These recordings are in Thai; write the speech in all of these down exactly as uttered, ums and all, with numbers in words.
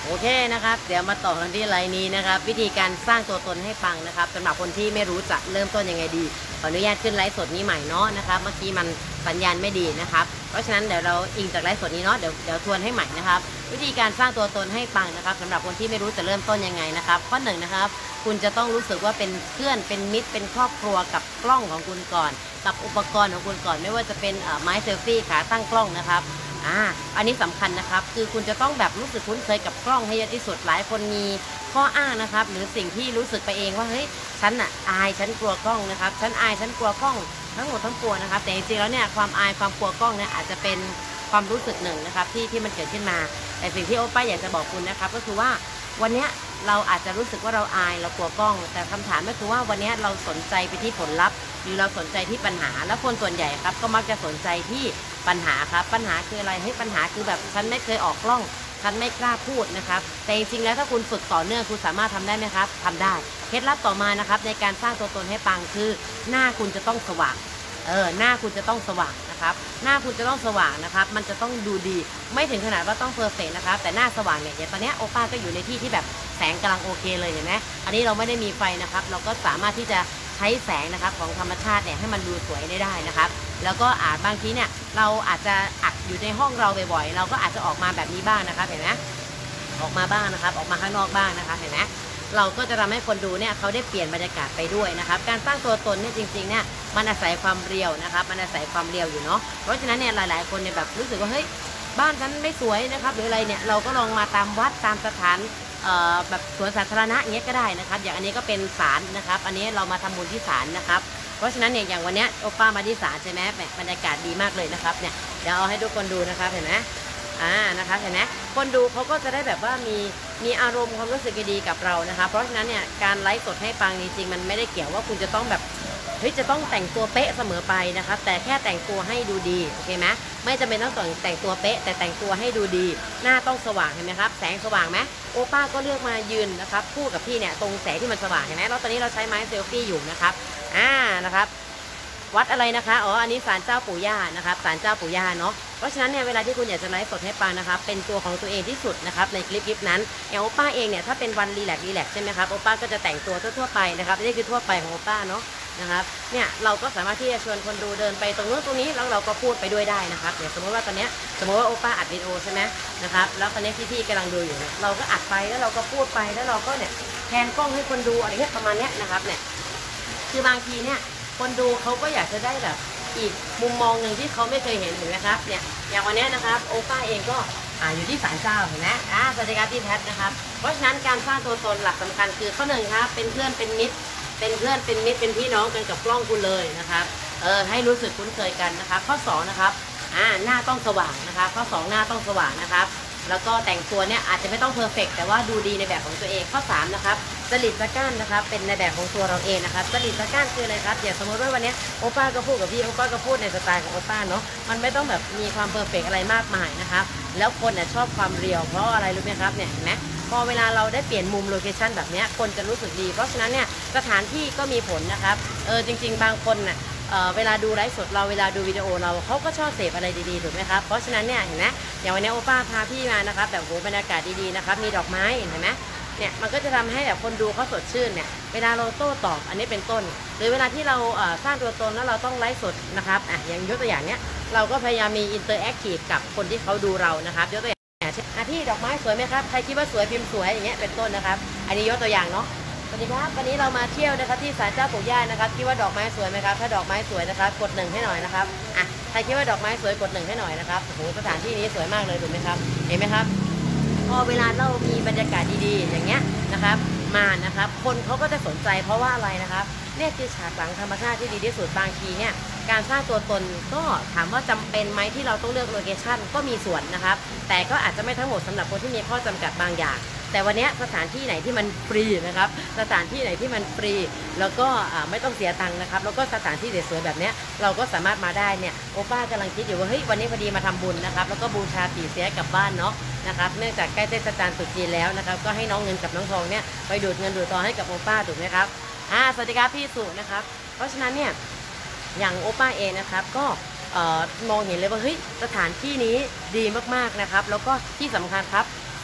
โอเคนะครับเดี๋ยวมาต่อกันที่ไลน์นี้นะครับวิธีการสร้างตัวตนให้ปังนะครับสำหรับคนที่ไม่รู้จะเริ่มต้นยังไงดีขออนุญาตขึ้นไลฟ์สดนี้ใหม่เนาะนะครับเมื่อกี้มันสัญญาณไม่ดีนะครับเพราะฉะนั้นเดี๋ยวเราอิงจากไลฟ์สดนี้เนาะเดี๋ยวเดี๋ยวทวนให้ใหม่นะครับวิธีการสร้างตัวตนให้ปังนะครับสำหรับคนที่ไม่รู้จะเริ่มต้นยังไงนะครับข้อหนึ่งนะครับคุณจะต้องรู้สึกว่าเป็นเพื่อนเป็นมิตรเป็นครอบครัวกับกล้องของคุณก่อนกับอุปกรณ์ของคุณก่อนไม่ว่าจะเป็นไม้เซลฟี่ขาตั้งกล้องนะครับอ่าอันนี้สำคัญนะครับคือคุณจะต้องแบบรู้สึกคุ้นเคยกับกล้องให้เยอะที่สุดหลายคนมีข้ออ้างนะครับหรือสิ่งที่รู้สึกไปเองว่าเฮ้ยฉันอ่ะอายฉันกลัวกล้องนะครับฉันอายฉันกลัวกล้องทั้งหมดทั้งปวงนะครับแต่จริงๆแล้วเนี่ยความอายความกลัวกล้องเนี่ยอาจจะเป็นความรู้สึกหนึ่งนะครับที่ที่มันเกิดขึ้นมาแต่สิ่งที่โอป้าอยากจะบอกคุณนะครับก็คือว่าวันนี้เราอาจจะรู้สึกว่าเราอายเรากลัวกล้องแต่คำถามก็คือว่าวันนี้เราสนใจไปที่ผลลัพธ์หรือเราสนใจที่ปัญหาแล้วคนส่วนใหญ่ครับก็มักจะสนใจที่ปัญหาครับปัญหาคืออะไรให้ปัญหาคือแบบฉันไม่เคยออกกล้องฉันไม่กล้าพูดนะครับแต่จริงๆแล้วถ้าคุณฝึกต่อเนื่องคุณสามารถทำได้ไหมครับทำได้เคล็ดลับต่อมานะครับในการสร้างตัวตนให้ปังคือหน้าคุณจะต้องสว่างเออหน้าคุณจะต้องสว่างนะครับหน้าคุณจะต้องสว่างนะครับมันจะต้องดูดีไม่ถึงขนาดว่าต้องเพอร์เฟกต์นะครับแต่หน้าสว่างเนี่ยอย่างตอนนี้โอป้าก็อยู่ในที่ที่แบบแสงกำลังโอเคเลยเห็นไหมอันนี้เราไม่ได้มีไฟนะครับเราก็สามารถที่จะใช้แสงนะครับของธรรมชาติเนี่ยให้มันดูสวยได้ได้นะครับแล้วก็อาจบางทีเนี่ยเราอาจจะอัดอยู่ในห้องเราบ่อยๆเราก็อาจจะออกมาแบบนี้บ้างนะครับเห็นไหมออกมาบ้างนะครับออกมาข้างนอกบ้างนะครับเห็นไหมเราก็จะทำให้คนดูเนี่ยเขาได้เปลี่ยนบรรยากาศไปด้วยนะครับการสร้างตัวตนเนี่ยจริงๆเนี่ยมันอาศัยความเรียวนะครับมันอาศัยความเรียวอยู่เนาะเพราะฉะนั้นเนี่ยหลายๆคนเนี่ยแบบรู้สึกว่าเฮ้ยบ้านฉันไม่สวยนะครับหรืออะไรเนี่ยเราก็ลองมาตามวัดตามสถานแบบสวนสาธารณะอย่างเงี้ยก็ได้นะครับอย่างอันนี้ก็เป็นศาลนะครับอันนี้เรามาทำบุญที่ศาลนะครับเพราะฉะนั้นเนี่ยอย่างวันนี้โอป้ามาที่ศาลใช่ไหมบรรยากาศดีมากเลยนะครับเนี่ยเดี๋ยวเอาให้ทุกคนดูนะครับเห็นไหมอ่านะคะเห็นไหมคนดูเขาก็จะได้แบบว่ามีมีอารมณ์ความรู้สึกดีกับเรานะคะเพราะฉะนั้นเนี่ยการไลฟ์สดให้ปังจริงๆมันไม่ได้เกี่ยวว่าคุณจะต้องแบบเฮ้ยจะต้องแต่งตัวเป๊ะเสมอไปนะครับแต่แค่แต่งตัวให้ดูดีโอเคไหมไม่จำเป็นต้องแต่งตัวเป๊ะแต่แต่งตัวให้ดูดีหน้าต้องสว่างเห็นไหมครับแสงสว่างไหมโอป้าก็เลือกมายืนนะครับคู่กับพี่เนี่ยตรงแสงที่มันสว่างเห็นไหมแล้วตอนนี้เราใช้ไม้เซลฟี่อยู่นะครับอ่านะครับวัดอะไรนะคะอ๋ออันนี้ศาลเจ้าปู่ย่านะครับศาลเจ้าปู่ย่าเนาะเพราะฉะนั้นเนี่ยเวลาที่คุณอยากจะไลฟ์สดให้ปังนะครับเป็นตัวของตัวเองที่สุดนะครับในคลิปคลิปนั้นอย่างโอป้าเองเนี่ยถ้าเป็นวันรีแลกซ์รีแลกซ์ใช่ไหมครับโอป้าก็จะแต่งตัวทั่วๆไปนะครับนี่คือทั่วไปของโอป้าเนาะนะครับเนี่ยเราก็สามารถที่จะชวนคนดูเดินไปตรงนู้นตรงนี้แล้วเราก็พูดไปด้วยได้นะครับเดี๋ยวสมมติว่าตอนนี้สมมติว่าโอป้าอัดวิดีโอใช่ไหมนะครับแล้วตอนนี้พี่ๆกำลังดูอยู่เนี่ยเราก็อัดไปแล้วเราก็พูดไปแล้วเราก็เนี่ยแทนกล้องให้คนดูอะไรเงี้ยประมาณเนี้ยนะครับเนี่ยคือบางทีเนี่ยคนดูเขาก็อยากจะได้แบบอีกมุมมองหนึ่งที่เขาไม่เคยเห็นเห็นไหมครับเนี่ยอย่างวันนี้นะครับโอป้าเองก็อ่าอยู่ที่ศาลเจ้าเห็นไหมอ่าสวัสดีครับพี่แพทนะครับเพราะฉะนั้นการสร้างตัวตนหลักสำคัญคือข้อหนึ่งครับเป็นเพื่อนเป็นมิตรเป็นเพื่อนเป็นมิตรเป็นพี่น้องกันกับกล้องคุณเลยนะครับเออให้รู้สึกคุ้นเคยกันนะครับข้อสองนะครับอ่าหน้าต้องสว่างนะครับข้อสองหน้าต้องสว่างนะครับแล้วก็แต่งตัวเนี่ยอาจจะไม่ต้องเพอร์เฟกต์แต่ว่าดูดีในแบบของตัวเองข้อสามนะครับจริตจักร้านนะครับเป็นในแบบของตัวเราเองนะครับจริตจักร้านคืออะไรครับอย่างสมมติว่าวันนี้โอป้าก็พูดกับพี่โอป้าก็พูดในสไตล์ของโอป้าเนาะมันไม่ต้องแบบมีความเพอร์เฟกต์อะไรมากมายนะครับแล้วคนเนี่ยชอบความเรียวเพราะอะไรรู้ไหมครับเนี่ยเห็นไหมพอเวลาเราได้เปลี่ยนมุมโลเคชั่นแบบนี้คนจะรู้สึกดีเพราะฉะนั้นเนี่ยสถานที่ก็มีผลนะครับเออจริงๆบางคนน่ะเอ่อเวลาดูไลฟ์สดเราเวลาดูวิดีโอเราเขาก็ชอบเสพอะไรดีๆถูกไหมครับเพราะฉะนั้นเนี่ยเห็นไหมอย่างวันนี้โอป้าพาพี่มานะครับแบบโหบรรยากาศดีๆนะครับมีดอกไม้เห็นไหมเนี่ยมันก็จะทำให้แบบคนดูเขาสดชื่นเนี่ยเวลาเราโต้ตอบอันนี้เป็นต้นหรือเวลาที่เราสร้างตัวตนแล้วเราต้องไลฟ์สดนะครับอ่ะอย่างยกตัวอย่างเนี้ยเราก็พยายามมีอินเตอร์แอคทีฟกับคนที่เขาดูเรานะครับยกตัวอย่างเช่นพี่ดอกไม้สวยไหมครับใครคิดว่าสวยพิมพ์สวยอย่างเงี้ยเป็นต้นนะครับอันนี้ยกตัวอย่างเนาะสวัสดีครับวันนี้เรามาเที่ยวนะครับที่ศาลเจ้าปู่ย่านะครับคิดว่าดอกไม้สวยไหมครับถ้าดอกไม้สวยนะครับกดหนึ่งให้หน่อยนะครับอ่ะใครคิดว่าดอกไม้สวยกดหนึ่งให้หน่อยนะครับโอ้โหสถานที่นี้สวยมากเลยถูกไหมครับเห็นไหมครับพอเวลาเรามีบรรยากาศดีๆอย่างเงี้ยนะครับมานะครับคนเขาก็จะสนใจเพราะว่าอะไรนะครับเนี่ยคือฉากหลังธรรมชาติที่ดีที่สุดบางทีเนี่ยการสร้างตัวตนก็ถามว่าจำเป็นไหมที่เราต้องเลือกโลเคชั่นก็มีส่วนนะครับแต่ก็อาจจะไม่ทั้งหมดสำหรับคนที่มีข้อจำกัดบางอย่างแต่วันนี้สถานที่ไหนที่มันฟรีนะครับสถานที่ไหนที่มันฟรีแล้วก็ไม่ต้องเสียตังค์นะครับแล้วก็สถานที่สวยๆแบบนี้เราก็สามารถมาได้เนี่ยโอป้ากำลังคิดอยู่ว่าเฮ้ยวันนี้พอดีมาทำบุญนะครับแล้วก็บูชาปีเสียกลับบ้านเนาะนะครับเนื่องจากใกล้เทศกาลตรุษจีนแล้วนะครับก็ให้น้องเงินกับน้องทองเนี่ยไปดูดเงินดูดทองให้กับโอป้าถูกไหมครับอ่าสวัสดีครับพี่สุนะครับเพราะฉะนั้นเนี่ยอย่างโอป้าเองนะครับก็มองเห็นเลยว่าเฮ้ยสถานที่นี้ดีมากๆนะครับแล้วก็ที่สำคัญครับฟ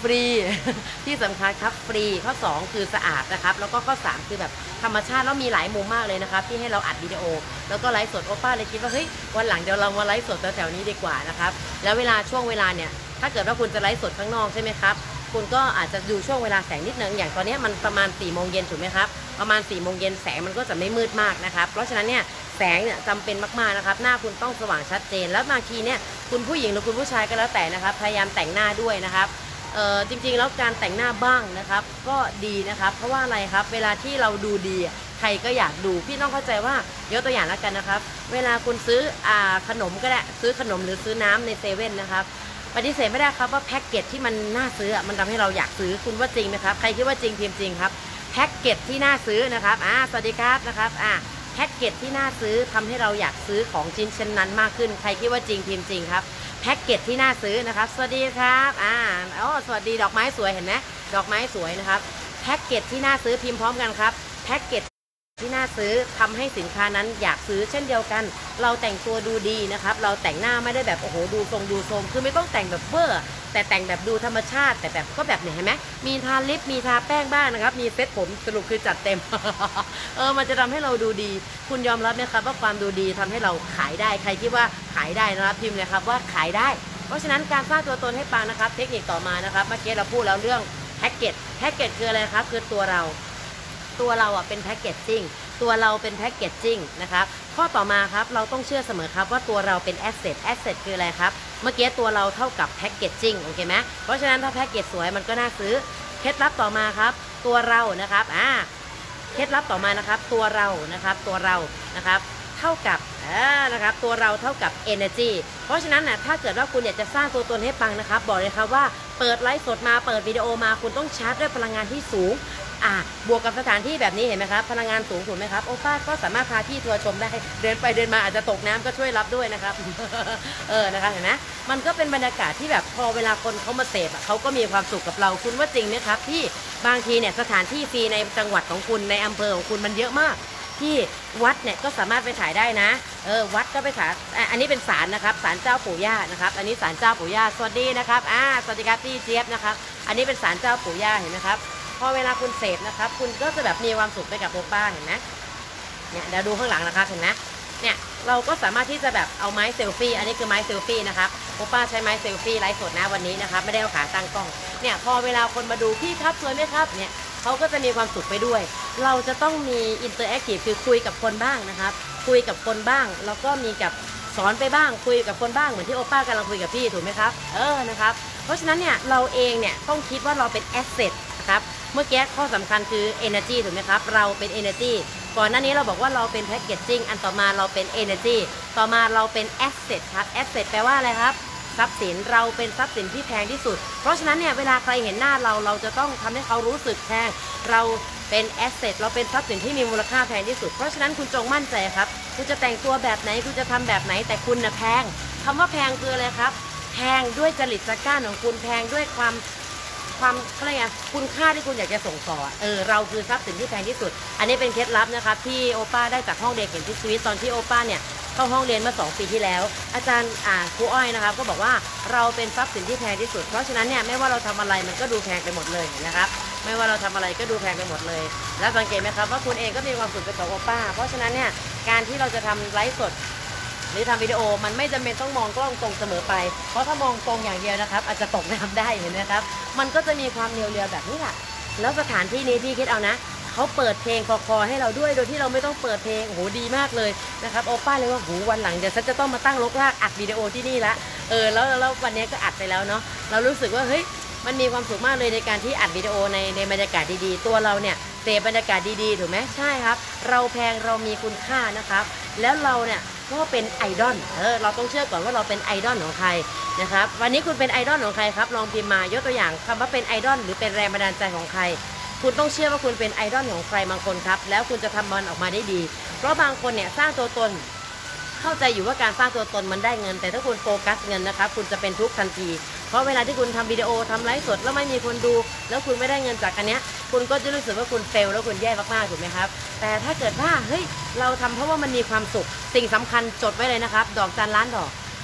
ฟรี ที่สำคัญครับฟรีข้อสองคือสะอาดนะครับแล้วก็ข้อสามคือแบบธรรมชาติแล้วมีหลายมุมมากเลยนะครับที่ให้เราอัดวิดีโอแล้วก็ไลฟ์สดโอป้าเลยคิดว่าเฮ้ยวันหลังเดี๋ยวเรามาไลฟ์สดแถวๆนี้ดีกว่านะครับแล้วเวลาช่วงเวลาเนี่ยถ้าเกิดว่าคุณจะไลฟ์สดข้างนอกใช่ไหมครับคุณก็อาจจะดูช่วงเวลาแสงนิดนึงอย่างตอนนี้มันประมาณสี่โมงเย็นถูกไหมครับประมาณสี่โมงเย็นแสงมันก็จะไม่มืดมากนะครับเพราะฉะนั้นเนี่ยแสงเนี่ยจำเป็นมากๆนะครับหน้าคุณต้องสว่างชัดเจนแล้วบางทีเนี่ยคุณผู้หญิงหรือคุณผู้ชายก็แล้วแต่นะครับพยายามแต่งหน้าด้วยนะครับเอ่อจริงๆแล้วการแต่งหน้าบ้างนะครับก็ดีนะครับเพราะว่าอะไรครับเวลาที่เราดูดีใครก็อยากดูพี่ต้องเข้าใจว่ายกตัวอย่างแล้วกันนะครับเวลาคุณซื้ออ่าขนมก็ได้ซื้อขนมหรือซื้อน้ำในเซเว่นนะครับปฏิเสธไม่ได้ครับว่าแพ็กเกจที่มันน่าซื้อมันทำให้เราอยากซื้อคุณว่าจริงไหมครับใครคิดว่าจริงพิมพ์จริงครับแพ็กเกจที่น่าซื้อนะครับอ่าสวัสดีครับนะครับอ่าแพ็กเกจที่น่าซื้อทำให้เราอยากซื้อของชิ้นเช่นนั้นมากขึ้นใครคิดว่าจริงพิมพ์จริงครับแพ็กเกจที่น่าซื้อนะครับสวัสดีครับอ่าอ๋อสวัสดีดอกไม้สวยเห็นไหมดอกไม้สวยนะครับแพ็กเกจที่น่าซื้อพิมพ์พร้อมกันครับแพ็กเกจที่น่าซื้อทำให้สินค้านั้นอยากซื้อเช่นเดียวกันเราแต่งตัวดูดีนะครับเราแต่งหน้าไม่ได้แบบโอ้โหดูทรงดูโทรมคือไม่ต้องแต่งแบบเวอร์แต่แต่งแบบดูธรรมชาติแต่แบบก็แบบเนี่ยเห็นไหมมีทาลิปมีทาแป้งบ้างนะครับมีเซ็ตผมสรุปคือจัดเต็ม เออมันจะทำให้เราดูดีคุณยอมรับไหมครับว่าความดูดีทำให้เราขายได้ใครคิดว่าขายได้นะครับพิมพ์เลยครับว่าขายได้เพราะฉะนั้นการสร้างตัวตนให้ปังนะครับเทคนิคต่อมานะครับเมื่อกี้เราพูดแล้วเรื่องแพ็กเกจแพ็กเกจคืออะไรครับคือตัวเราตัวเราอ่ะเป็นแพ็กเกจจิ้งตัวเราเป็นแพ็กเกจจิ้งนะครับข้อต่อมาครับเราต้องเชื่อเสมอครับว่าตัวเราเป็นแอสเซทแอสเซทคืออะไรครับเมื่อกี้ตัวเราเท่ากับแพ็กเกจจิ้งโอเคไหมเพราะฉะนั้นถ้าแพ็กเกจสวยมันก็น่าซื้อเคล็ดลับต่อมาครับตัวเรานะครับอ่าเคล็ดลับต่อมานะครับตัวเรานะครับตัวเรานะครับเท่ากับอ่านะครับตัวเราเท่ากับ energy เพราะฉะนั้นนะถ้าเกิดว่าคุณอยากจะสร้างตัวตนให้ปังนะครับบอกเลยครับว่าเปิดไลฟ์สดมาเปิดวิดีโอมาคุณต้องชาร์จด้วยพลังงานที่สูงอ่ะบวกกับสถานที่แบบนี้เห็นไหมครับพลังงานสูงถูกไหมครับโอป้าก็สามารถพาที่ทัวร์ชมได้เดินไปเดินมาอาจจะตกน้ำก็ช่วยรับด้วยนะครับ เออนะคะเห็นไหมมันก็เป็นบรรยากาศที่แบบพอเวลาคนเขามาเสพเขาก็มีความสุขกับเราคุณว่าจริงไหมครับที่บางทีเนี่ยสถานที่ฟรีในจังหวัดของคุณในอำเภอของคุณมันเยอะมากที่วัดเนี่ยก็สามารถไปถ่ายได้นะเออวัดก็ไปถ่ายอันนี้เป็นศาลนะครับศาลเจ้าปู่ย่านะครับอันนี้ศาลเจ้าปู่ย่าสวัสดีนะครับอ่าสวัสดีครับพี่เจี๊ยบนะครับอันนี้เป็นศาลเจ้าปู่ย่าเห็นไหมครับพอเวลาคุณเสพนะครับคุณก็จะแบบมีความสุขไปกับโอป้าเห็นไหมเนี่ยเดี๋ยวดูข้างหลังนะครับเห็นไหมเนี่ยเราก็สามารถที่จะแบบเอาไม้เซลฟี่อันนี้คือไม้เซลฟี่นะครับโอป้าใช้ไม้เซลฟี่ไลฟ์สดนะวันนี้นะครับไม่ได้เอาขาตั้งกล้องเนี่ยพอเวลาคนมาดูพี่ครับสวยไหมครับเนี่ยเขาก็จะมีความสุขไปด้วยเราจะต้องมีอินเตอร์แอคทีฟคือคุยกับคนบ้างนะครับคุยกับคนบ้างแล้วก็มีกับสอนไปบ้างคุยกับคนบ้างเหมือนที่โอป้ากำลังคุยกับพี่ถูกไหมครับเออนะครับเพราะฉะนั้นเนี่ยเราเองเนี่ยต้องคิดว่าเราเป็นแอสเซทนะครับเมื่อกี้ข้อสำคัญคือ energy ถูกไหมครับเราเป็น energy ก่อนหน้านี้เราบอกว่าเราเป็น packaging อันต่อมาเราเป็น energy ต่อมาเราเป็น asset ครับ asset แปลว่าอะไรครับทรัพย์สินเราเป็นทรัพย์สินที่แพงที่สุดเพราะฉะนั้นเนี่ยเวลาใครเห็นหน้าเราเราจะต้องทำให้เขารู้สึกแพงเราเป็นแอสเซทเราเป็นทรัพย์สินที่มีมูลค่าแพงที่สุดเพราะฉะนั้นคุณจงมั่นใจครับคุณจะแต่งตัวแบบไหนคุณจะทำแบบไหนแต่คุณน่ะแพงคำว่าแพงคืออะไรครับแพงด้วยจริตจักร้านของคุณแพงด้วยความความอะไรอ่ะคุณค่าที่คุณอยากจะส่งต่อเออเราคือทรัพย์สินที่แพงที่สุดอันนี้เป็นเคล็ดลับนะครับที่โอป้าได้จากห้องเด็กเห็นที่ชีวิตตอนที่โอป้าเนี่ยเข้าห้องเรียนเมื่อสองปีที่แล้วอาจารย์อ่าครูอ้อยนะครับก็บอกว่าเราเป็นทรัพย์สินที่แพงที่สุดเพราะฉะนั้นเนี่ยไม่ว่าเราทำอะไรมันก็ดูแพงไปหมดเลยนะครับไม่ว่าเราทำอะไรก็ดูแพงไปหมดเลยแล้วสังเกตไหมครับว่าคุณเองก็มีความสุขกับโอป้าเพราะฉะนั้นเนี่ยการที่เราจะทำไลฟ์สดหรือทำวิดีโอมันไม่จำเป็นต้องมองกล้องตรงเสมอไปเพราะถ้ามองตรงอย่างเดียวนะครับอาจจะตกน้ำได้เห็นไหมครับมันก็จะมีความเรียวๆแบบนี้แหละแล้วสถานที่นี้พี่คิดเอานะเขาเปิดเพลงคอๆให้เราด้วยโดยที่เราไม่ต้องเปิดเพลงโอ้โหดีมากเลยนะครับโอป้าเลยว่าโหวันหลังเดี๋ยวฉันจะต้องมาตั้งรกรากอัดวิดีโอที่นี่ละเออแล้วแล้ววันนี้ก็อัดไปแล้วเนาะเรารู้สึกว่าเฮ้ยมันมีความสุขมากเลยในการที่อัดวิดีโอในในบรรยากาศดีๆตัวเราเนี่ยเสพบรรยากาศดีๆถูกไหมใช่ครับเราแพงเรามีคุณค่านะครับแล้วเราเนี่ยก็เป็นไอดอลเออเราต้องเชื่อก่อนว่าเราเป็นไอดอลของใครนะครับวันนี้คุณเป็นไอดอลของใครครับลองพิมพ์มายกตัวอย่างคำว่าเป็นไอดอลหรือเป็นแรงบันดาลใจของใครคุณต้องเชื่อว่าคุณเป็นไอดอลของใครบางคนครับแล้วคุณจะทำมันออกมาได้ดีเพราะบางคนเนี่ยสร้างตัวตนเข้าใจอยู่ว่าการสร้างตัวตนมันได้เงินแต่ถ้าคุณโฟกัสเงินนะครับคุณจะเป็นทุกข์ทันทีเพราะเวลาที่คุณทำวิดีโอทำไลฟ์สดแล้วไม่มีคนดูแล้วคุณไม่ได้เงินจากอันเนี้ยคุณก็จะรู้สึกว่าคุณเฟลแล้วคุณแย่มากๆถูกไหมครับแต่ถ้าเกิดว่าเฮ้ยเราทำเพราะว่ามันมีความสุขสิ่งสำคัญจดไว้เลยนะครับดอกจันล้านดอก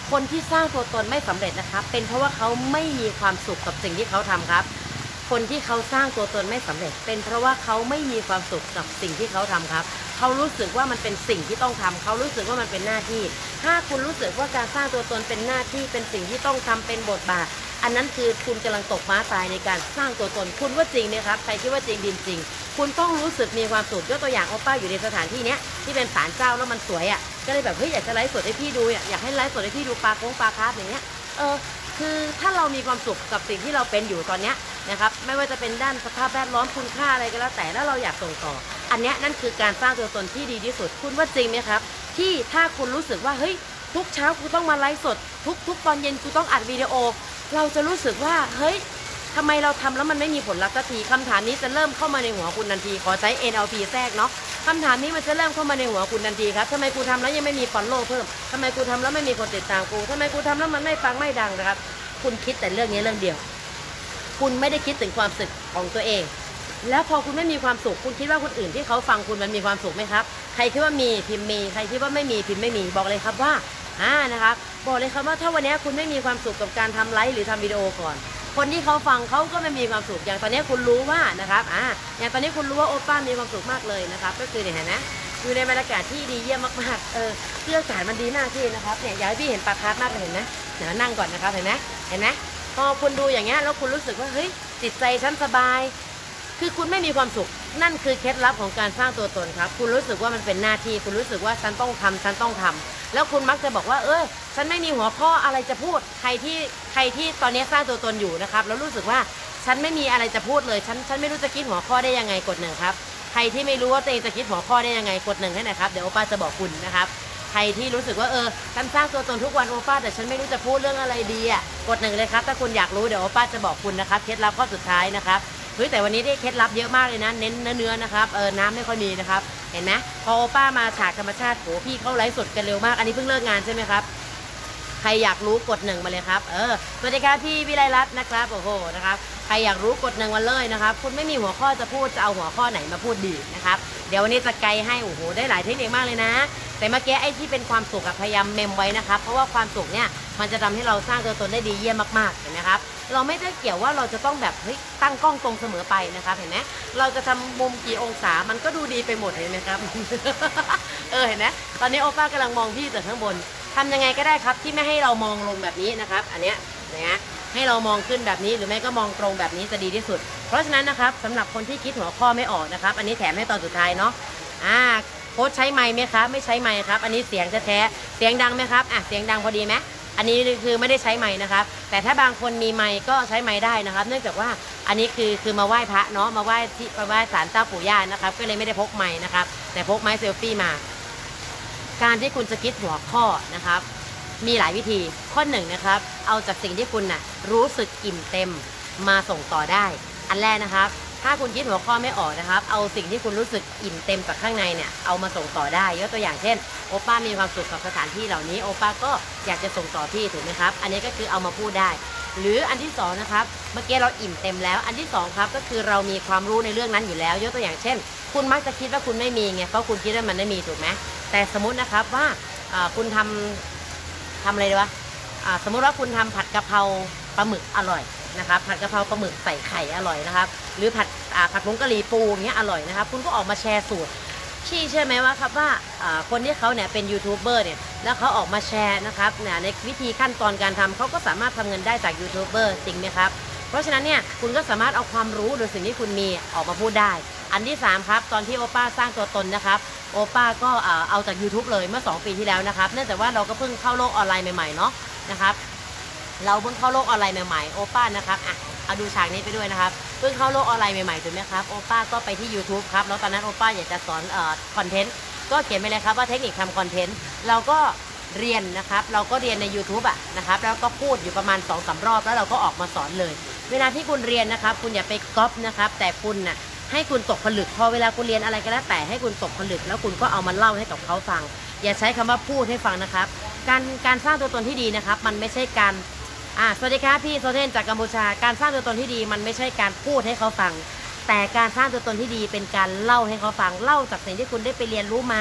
คนที่สร้างตัวตนไม่สำเร็จนะครับเป็นเพราะว่าเขาไม่มีความสุขกับสิ่งที่เขาทำครับคนที่เขาสร้างตัวตนไม่สำเร็จเป็นเพราะว่าเขาไม่มีความสุขกับสิ่งที่เขาทำครับเขารู้สึกว่ามันเป็นสิ่งที่ต้องทำเขารู้สึกว่ามันเป็นหน้าที่ถ้าคุณรู้สึกว่าการสร้างตัวตนเป็นหน้าที่เป็นสิ่งที่ต้องทำเป็นบทบาทอันนั้นคือคุณกำลังตกม้าตายในการสร้างตัวตนคุณว่าจริงไหมครับใครคิดว่าจริงดินจริงคุณต้องรู้สึกมีความสุขยกตัวอย่างโอป้าอยู่ในสถานที่เนี้ยที่เป็นศาลเจ้าแล้วมันสวยอ่ะก็เลยแบบเฮ้ยอยากจะไลฟ์สดให้พี่ดูอยากให้ไลฟ์สดให้พี่ดูปลาโค้งปลาคาร์ฟอย่างเงี้ยเออคือถ้าเรามีความสุขกับสิ่งที่เราเป็นอยู่ตอนเนี้ยนะครับไม่ว่าจะเป็นด้านสภาพแวดล้อมคุณค่าอะไรก็แล้วแต่แล้วเราอยากส่งต่ออันเนี้ยนั่นคือการสร้างตัวตนที่ดีที่สุดคุณว่าจริงไหมครับที่ถ้าคุณรู้สึกว่าเฮ้ยทุกเช้ากูต้องมาไลฟ์สดทุกทุกตอนเย็นกูต้องอัดวิดีโอเราจะรู้สึกว่าเฮ้ยทำไมเราทำแล้วมันไม่มีผลลัพธ์สักทีคำถามนี้จะเริ่มเข้ามาในหัวคุณทันทีขอใช้ เอ็น แอล พี แทรกเนาะคำถามนี้มันจะเริ่มเข้ามาในหัวคุณทันทีครับทำไมกูทำแล้วยังไม่มีฟอลโล่เพิ่มทำไมกูทำแล้วไม่มีคนติดตามกูทำไมกูทำแล้วมันไม่ฟังไม่ดังนะครับคุณคิดแต่เรื่องนี้เรื่องเดียวคุณไม่ได้คิดถึงความสุขของตัวเองแล้วพอคุณไม่มีความสุขคุณคิดว่าคนอื่นที่เขาฟังคุณมันมีความสุขไหมครับใครคิดว่ามีพิมพ์มีใครคิดว่าไม่มีพิมพ์ไม่มีบอกเลยครับว่าอ่านะครับบอกเลยครับว่าถ้าวันนี้คุณไม่มีความสุขกับการทำไลฟ์หรือทำวิดีโอก่อนคนที่เขาฟังเขาก็ไม่มีความสุขอย่างตอนนี้คุณรู้ว่านะครับอ่าอย่างตอนนี้คุณรู้ว่าโอป้ามีความสุขมากเลยนะครับก็คือเนี่ยเห็นไหมอยู่ในบรรยากาศที่ดีเยี่ยมมากๆเออเพื่ออากาศมันดีมากที่นะครับเนี่ยอยากให้พี่เห็นปลาคาร์ฟมากเลยเห็นไหมเดี๋ยวนั่งก่อนนะครับเห็นไหมเห็นไหมพอคุณดูอย่างเงี้ยแล้วคุณรู้สึกว่าเฮ้ยจิตใจฉันสบายคือคุณไม่มีความสุขนั่นคือเคล็ดลับของการสร้างตัวตนครับคุณรู้สึกว่ามันเป็นหน้าที่คุณรู้สึกว่าฉันต้องทำฉันต้องทำแล้วคุณมักจะบอกว่าเออฉันไม่มีหัวข้ออะไรจะพูดใครที่ใครที่ตอนนี้สร้างตัวตนอยู่นะครับแล้วรู้สึกว่าฉันไม่มีอะไรจะพูดเลยฉันฉันไม่รู้จะคิดหัวข้อได้ยังไงกดหนึ่งครับใครที่ไม่รู้ว่าตัวเองจะคิดหัวข้อได้ยังไงกดหนึ่งให้หน่อยครับเดี๋ยวโอป้าจะบอกคุณนะครับใครที่รู้สึกว่าเออฉันสร้างตัวตนทุกวันโอป้าแต่ฉันไม่รู้จะพูดเรื่องอะไรดีอ่ะกดหนึ่งเลยครับถ้าคุณอยากรู้เดี๋ยวโอป้าจะบอกคุณนะครับเคล็ดลับข้อสุดท้ายนะครับเฮ้ยแต่วันนี้ได้เคล็ดลับเยอะมากเลยนะเน้นเนื้อนะครับเออน้ำไม่ค่อยมีนะครับเห็นไหมพอโอป้ามาฉากธรรมชาติโหพี่เข้าไลฟ์สดกันเร็วมากอันนี้เพิ่งเลิกงานใช่ไหมครับใครอยากรู้กดหนึ่งมาเลยครับเออสวัสดีครับพี่วิไลรัตน์นะครับโอ้โหนะครับใครอยากรู้กดหนึ่งมาเลยนะครับคุณไม่มีหัวข้อจะพูดจะเอาหัวข้อไหนมาพูดดีนะครับเดี๋ยววันนี้จะไกด์ให้โอ้โหได้หลายเทคนิคมากเลยนะแต่เมื่อกี้ไอ้ที่เป็นความสุขพยายามเมมไว้นะครับเพราะว่าความสุขเนี่ยมันจะทำให้เราสร้างตัวตนได้ดีเยี่ยมมากๆเห็นไหมครับเราไม่ได้เกี่ยวว่าเราจะต้องแบบเฮ้ยตั้งกล้องตรงเสมอไปนะครับเห็นไหมเราจะทำมุมกี่องศามันก็ดูดีไปหมดเห็นไหมครับ เออเห็นไหมตอนนี้โอป้ากำลังมองพี่จากข้างบนทำยังไงก็ได้ครับที่ไม่ให้เรามองลงแบบนี้นะครับอันเนี้ยนะให้เรามองขึ้นแบบนี้หรือไม่ก็มองตรงแบบนี้จะดีที่สุดเพราะฉะนั้นนะครับสำหรับคนที่คิดหัวข้อไม่ออกนะครับอันนี้แถมให้ตอนสุดท้ายเนาะอ่าโค้ชใช้ไมค์ไหมครับไม่ใช้ไมค์ครับอันนี้เสียงแท้ๆเสียงดังไหมครับอ่ะเสียงดังพอดีไหมอันนี้คือไม่ได้ใช้ไมค์นะครับแต่ถ้าบางคนมีไมค์ก็ใช้ไมค์ได้นะครับเนื่องจากว่าอันนี้คือคือมาไหว้พระเนาะมาไหว้ที่มาไหว้ศาลเจ้าปู่ย่านะครับก็เลยไม่ได้พกไมค์นะครับแต่พกไมค์เซลฟี่มาการที่คุณจะคิดหัวข้อนะครับมีหลายวิธีข้อหนึ่งนะครับเอาจากสิ่งที่คุณน่ะรู้สึกอิ่มเต็มมาส่งต่อได้อันแรกนะครับถ้าคุณคิดหัวข้อไม่ออกนะครับเอาสิ่งที่คุณรู้สึกอิ่มเต็มจากข้างในเนี่ยเอามาส่งต่อได้ยกตัวอย่างเช่นโอป้ามีความสุขกับสถานที่เหล่านี้โอป้าก็อยากจะส่งต่อพี่ถูกไหมครับอันนี้ก็คือเอามาพูดได้หรืออันที่สองนะครับเมื่อกี้เราอิ่มเต็มแล้วอันที่สองครับก็คือเรามีความรู้ในเรื่องนั้นอยู่แล้วยกตัวอย่างเช่นคุณมักจะคิดว่าคุณไม่มีไงเพราะคุณคิดว่ามันไม่มีถูกไหมแต่สมมตินะครับว่าคุณทำทำอะไรดีวะสมมติว่าคุณทำผัดกะเพราปลาหมึกอร่อยนะครับผัดกะเพราปลาหมึกใส่ไข่อร่อยนะครับหรือผัดผัดผงกะหรี่ปูเงี้ยอร่อยนะครับคุณก็ออกมาแชร์สูตรชี้เชื่อไหมว่าครับว่าคนที่เขาเนี่ยเป็นยูทูบเบอร์เนี่ยแล้วเขาออกมาแชร์นะครับเนี่ยในวิธีขั้นตอนการทำเขาก็สามารถทำเงินได้จากยูทูบเบอร์จริงไหมครับเพราะฉะนั้นเนี่ยคุณก็สามารถเอาความรู้หรือสิ่งที่คุณมีออกมาพูดได้อันที่สามครับตอนที่โอป้าสร้างตัวตนนะครับโอป้าก็เอาจาก ยูทูบ เลยเมื่อสองปีที่แล้วนะครับเนื่องจากว่าเราก็เพิ่งเข้าโลกออนไลน์ใหม่ๆเนาะนะครับเราเพิ่งเข้าโลกออนไลน์ใหม่ๆโอป้านะครับอ่ะเอาดูฉากนี้ไปด้วยนะครับเพิ่งเข้าโลกออนไลน์ใหม่ๆถูกไหมครับโอป้าก็ไปที่ ยูทูบ ครับแล้วตอนนั้นโอป้าอยากจะสอนเอ่อคอนเทนต์ก็เขียนไปเลยครับว่าเทคนิคทำคอนเทนต์เราก็เรียนนะครับเราก็เรียนใน ยูทูบ อ่ะนะครับแล้วก็พูดอยู่ประมาณ สองสาม รอบแล้วเราก็ออกมาสอนเลยเวลาที่คุณเรียนนะครับคุณอย่าไปก๊อปนะครับแต่คุณน่ะให้คุณตกผลึกพอเวลาคุณเรียนอะไรก็แล้วแต่ให้คุณตกผลึกแล้วคุณก็เอามาเล่าให้กับเขาฟังอย่าใช้คำว่าพูดให้ฟังนะครับการการสร้างตัวตนที่ดีนะครับมันไม่ใช่การอ่าสวัสดีครับพี่โซเทนจากกัมพูชาการสร้างตัวตนที่ดีมันไม่ใช่การพูดให้เขาฟังแต่การสร้างตัวตนที่ดีเป็นการเล่าให้เขาฟังเล่าจากสิ่งที่คุณได้ไปเรียนรู้มา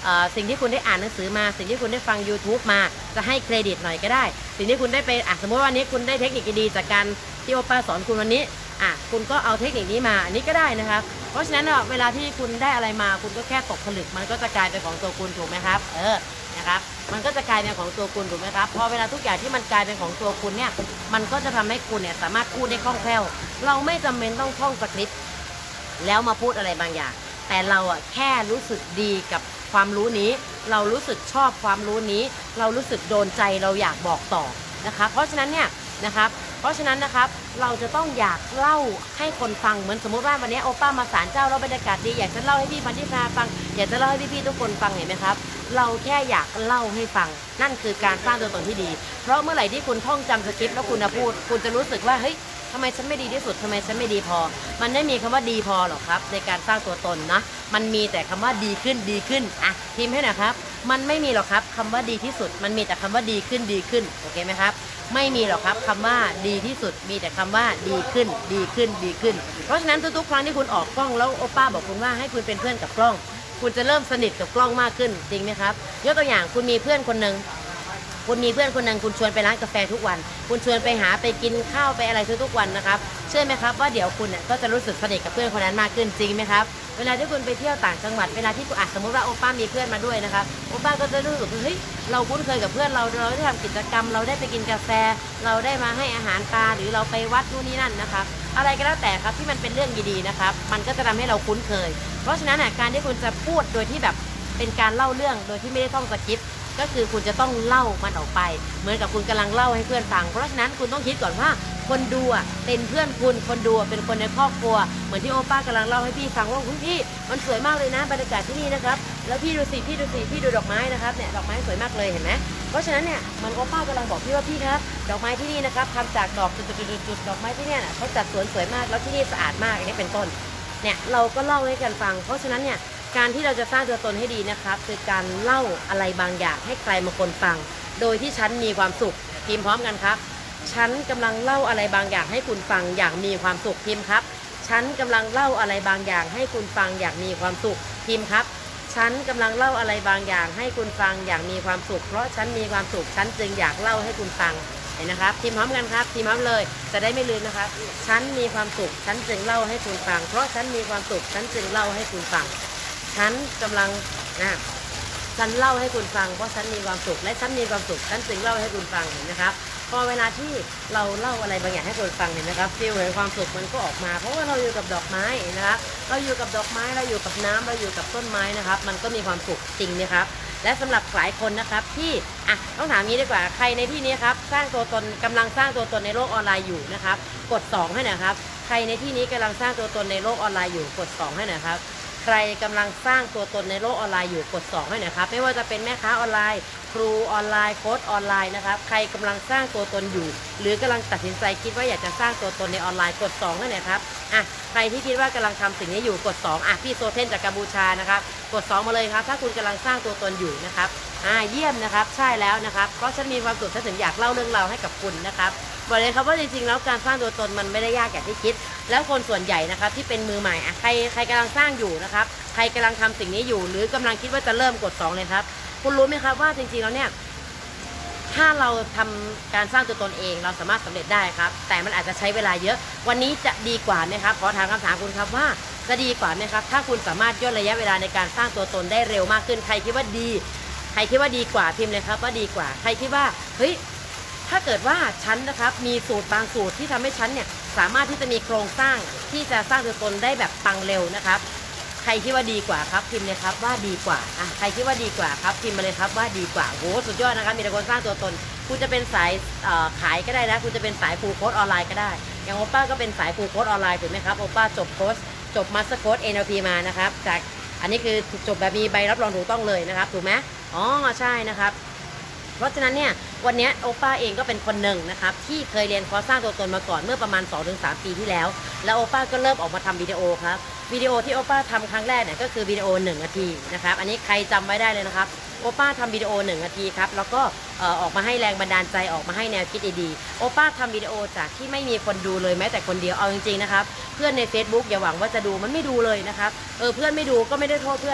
สิ่งที่คุณได้อ่านหนังสือมาสิ่งที่คุณได้ฟัง YouTube มาจะให้เครดิตหน่อยก็ได้สิ่งที่คุณได้ไปอ่ะสมมติว่าวันนี้คุณได้เทคนิคดีๆจากการที่โอป้าสอนคุณวันนี้อ่ะคุณก็เอาเทคนิคนี้มาอันนี้ก็ได้นะครับเพราะฉะนั้นเวลาที่คุณได้อะไรมาคุณก็แค่ตกผลึกมันก็จะกลายเป็นของตัวคุณถูกไหมครับเออนะครับมันก็จะกลายเป็นของตัวคุณถูกไหมครับพอเวลาทุกอย่างที่มันกลายเป็นของตัวคุณเนี่ยมันก็จะทำให้คุณเนี่ยสามารถพูดได้คล่องแคล่วเราไม่จำเป็นต้องท่องสคริปต์แล้วมาพูดอะไรบางอย่างแต่เราอ่ะแค่รู้สึกดีกับความรู้นี้เรารู้สึกชอบความรู้นี้เรารู้สึกโดนใจเราอยากบอกต่อนะคะเพราะฉะนั้นเนี่ยนะครับเพราะฉะนั้นนะครับเราจะต้องอยากเล่าให้คนฟังเหมือนสมมติว่าวันนี้โอป้ามาศาลเจ้าเราบรรยากาศดีอยากจะเล่าให้พี่พันธิพาฟังอยากจะเล่าให้พี่ๆทุกคนฟังเห็นไหมครับเราแค่อยากเล่าให้ฟังนั่นคือการสร้างตัวตนที่ดีเพราะเมื่อไหร่ที่คุณท่องจำสคริปต์แล้วคุณพูดคุณจะรู้สึกว่าเฮ้ยทำไมฉันไม่ดีที่สุดทำไมฉันไม่ดีพอมันไม่มีคำว่าดีพอหรอกครับในการสร้างตัวตนนะมันมีแต่คำว่าดีขึ้นดีขึ้นอ่ะพิมพ์ให้หน่อยครับมันไม่มีหรอกครับคำว่าดีที่สุดมันมีแต่คำว่าดีขึ้นดีขึ้นโอเคไหมครับไม่มีหรอกครับคำว่าดีที่สุดมีแต่คำว่าดีขึ้นดีขึ้นดีขึ้นเพราะฉะนั้นทุกๆครั้งที่คุณออกกล้องแล้วโอป้าบอกคุณว่าให้คุณเป็นเพื่อนกับกล้องคุณจะเริ่มสนิทกับกล้องมากขึ้นจริงไหมครับยกตัวอย่างคุณมีเพื่อนคนหนึ่งคุณมีเพื่อนคนหนึ่งคุณชวนไปร้านกาแฟทุกวันคุณชวนไปหาไปกินข้าวไปอะไรทุกวันนะครับเชื่อไหมครับว่าเดี๋ยวคุณเนี่ยก็จะรู้สึกสนิทกับเพื่อนคนนั้นมากขึ้นจริงไหมครับเวลาที่คุณไปเที่ยวต่างจังหวัดเวลาที่คุณอาจสมมติว่าโอป้ามีเพื่อนมาด้วยนะครับโอป้าก็จะรู้สึกเฮ้ยเราคุ้นเคยกับเพื่อนเราเราได้ทำกิจกรรมเราได้ไปกินกาแฟเราได้มาให้อาหารปลาหรือเราไปวัดนู่นนี่นั่นนะครับอะไรก็แล้วแต่ครับที่มันเป็นเรื่องดีๆนะครับมันก็จะทำให้เราคุ้นเคยเพราะฉะนั้นการที่คุณจะพูดโดยที่แบบเป็นการเล่าเรื่องโดยที่ไม่ได้ท่องสคริปต์ก็คือคุณจะต้องเล่ามันออกไปเหมือนกับคุณกำลังเล่าให้เพื่อนฟังเพราะฉะนั้นคุณต้องคิดก่อนว่าคนดูอ่ะเป็นเพื่อนคุณคนดูเป็นคนในครอบครัวเหมือนที่โอป้ากำลังเล่าให้พี่ฟังว่าคุณพี่มันสวยมากเลยนะบรรยากาศที่นี่นะครับแล้วพี่ดูสิพี่ดูสิพี่ดูดอกไม้นะครับเนี่ยดอกไม้สวยมากเลยเห็นไหมเพราะฉะนั้นเนี่ยมันโอป้ากำลังบอกพี่ว่าพี่ครับดอกไม้ที่นี่นะครับทำจากดอกจุดๆๆดอกไม้ที่เนี่ยเขาจัดสวนสวยมากแล้วที่นี่สะอาดมากอันนี้เป็นต้นเนี่ยเราก็เล่าให้กันฟังเพราะฉะนั้นเนี่ยการที่เราจะสร้างตัวตนให้ดีนะครับคือการเล่าอะไรบางอย่างให้ใครบางคนฟังโดยที่ฉันมีความสุขพิมพ์พร้อมกันครับฉันกำลังเล่าอะไรบางอย่างให้คุณฟังอย่างมีความสุขพิมพ์ครับฉันกำลังเล่าอะไรบางอย่างให้คุณฟังอย่างมีความสุขพิมพ์ครับฉันกำลังเล่าอะไรบางอย่างให้คุณฟังอย่างมีความสุขเพราะฉันมีความสุขฉันจึงอยากเล่าให้คุณฟังเห็นนะครับพิมพ์พร้อมกันครับพิมพ์พร้อมเลยจะได้ไม่ลืมนะครับฉันมีความสุขฉันจึงเล่าให้คุณฟังเพราะฉันมีความสุขฉันจึงเล่าให้คุณฟังฉันกำลังนะฉันเล่าให้คุณฟังเพราะฉันมีความสุขและฉันมีความสุขฉันจึงเล่าให้คุณฟังเห็นนะครับพอเวลาที่เราเล่าอะไรบางอย่างให้คนฟังเห็นนะครับฟีลแห่งความสุขมันก็ออกมาเพราะว่าเราอยู่กับดอกไม้นะครับเราอยู่กับดอกไม้เราอยู่กับน้ำเราอยู่กับต้นไม้นะครับมันก็มีความสุขจริงนะครับและสำหรับหลายคนนะครับที่อ่ะต้องถามงี้ดีกว่าใครในที่นี้ครับสร้างตัวตนกำลังสร้างตัวตนในโลกออนไลน์อยู่นะครับกดสองให้หน่อยครับใครในที่นี้กำลังสร้างตัวตนในโลกออนไลน์อยู่กดสองให้หน่อยครับใครกำลังสร้างตัวตนในโลกออนไลน์อยู่กดสองให้หน่อยครับไม่ว่าจะเป็นแม่ค้าออนไลน์ครูออนไลน์โค้ชออนไลน์นะครับใครกำลังสร้างตัวตนอยู่หรือกำลังตัดสินใจคิดว่าอยากจะสร้างตัวตนในออนไลน์กดสองให้หน่อยครับอ่ะใครที่คิดว่ากำลังทำสิ่งนี้อยู่กดสองอ่ะพี่โซเทนจากกัมพูชานะครับกดสองมาเลยครับถ้าคุณกำลังสร้างตัวตนอยู่นะครับอ่าเยี่ยมนะครับใช่แล้วนะครับเพราะฉันมีความสุขฉันถึงอยากเล่าเรื่องราวให้กับคุณนะครับบอกเลยครับว่าจริงๆแล้วการสร้างตัวตนมันไม่ได้ยากอย่างที่คิดแล้วคนส่วนใหญ่นะครับที่เป็นมือใหม่อ่ะใครใครกำลังสร้างอยู่นะครับใครกำลังทำสิ่งนี้อยู่หรือกำลังคิดว่าจะเริ่มกดสองเลยครับคุณรู้ไหมครับว่าจริงๆแล้วเนี่ยถ้าเราทำการสร้างตัวตนเองเราสามารถสำเร็จได้ครับแต่มันอาจจะใช้เวลาเยอะวันนี้จะดีกว่าไหมครับขอถามคำถามคุณครับว่าจะดีกว่าไหมครับถ้าคุณสามารถย่นระยะเวลาในการสร้างตัวตนได้เร็วมากขึ้นใครคิดว่าดีใครคิดว่าดีกว่าพิมพ์เลยครับว่าดีกว่าใครคิดว่าเฮ้ยถ้าเกิดว่าฉันนะครับมีสูตรบางสูตรที่ทำให้ฉันเนี่ยสามารถที่จะมีโครงสร้างที่จะสร้างตัวตนได้แบบปังเร็วนะครับใครคิดว่าดีกว่าครับพิมพ์เลยครับว่าดีกว่าอ่ะใครคิดว่าดีกว่าครับพิมพ์มาเลยครับว่าดีกว่าโหสุดยอดนะครับมีแต่คนสร้างตัวตนคุณจะเป็นสายขายก็ได้นะคุณจะเป็นสายครูโค้ชออนไลน์ก็ได้อย่างโอป้าก็เป็นสายครูโค้ชออนไลน์ถูกไหมครับโอป้าจบโค้ชจบมาสเตอร์โค้ช เอ็น แอล พี มานะครับจากอันนี้คือจบแบบมีใบรับรองถูกต้องเลยนะครับถูกไหมอ๋อใช่นะครับเพราะฉะนั้นเนี่ยวันนี้โอป้าเองก็เป็นคนหนึ่งนะครับที่เคยเรียนคอร์สสร้างตัวตนมาก่อนเมื่อประมาณ สองถึงสาม ปีที่แล้วแล้วโอป้าก็เริ่มออกมาทำวิดีโอครับวิดีโอที่โอป้าทำครั้งแรกเนี่ยก็คือวิดีโอหนึ่งนาทีนะครับอันนี้ใครจำไว้ได้เลยนะครับโอป้าทำวิดีโอหนึ่งนาทีครับแล้วก็ออกมาให้แรงบันดาลใจออกมาให้แนวคิดดีๆโอป้าทำวิดีโอจากที่ไม่มีคนดูเลยแม้แต่คนเดียวเอาจริงๆนะครับเพื่อนใน Facebook อย่าหวังว่าจะดูมันไม่ดูเลยนะครับเออเพื่อนไม่ดูก็ไม่ได้โทษเพื่อนนะ